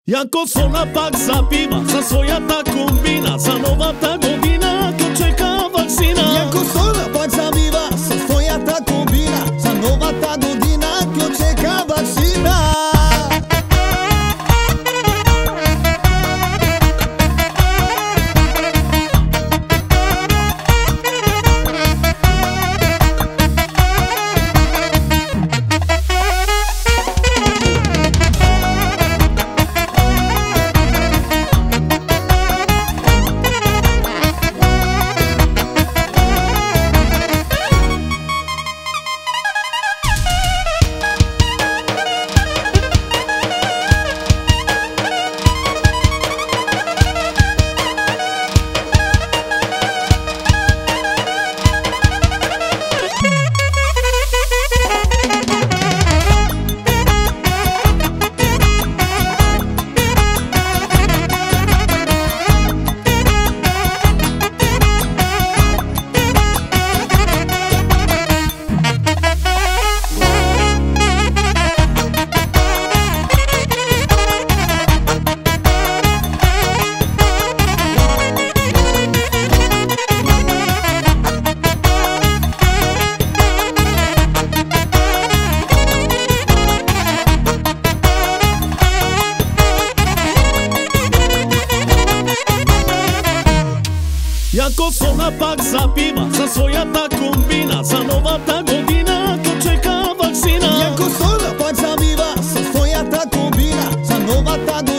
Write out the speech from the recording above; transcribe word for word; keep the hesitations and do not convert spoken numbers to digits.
Jako sola pak zapiva, za svoja ta kombina, za nova ta godina, ko čeka vakcina. Jako sola pak zapiva, za svoja ta kombina, za nova ta godina, ko čeka vakcina. Jako sola pak zapiva, za svoja ta kombina, za nova ta godina, ko čeka vakcina. Jako sola pak zapiva, za svoja ta kombina, za nova ta godina.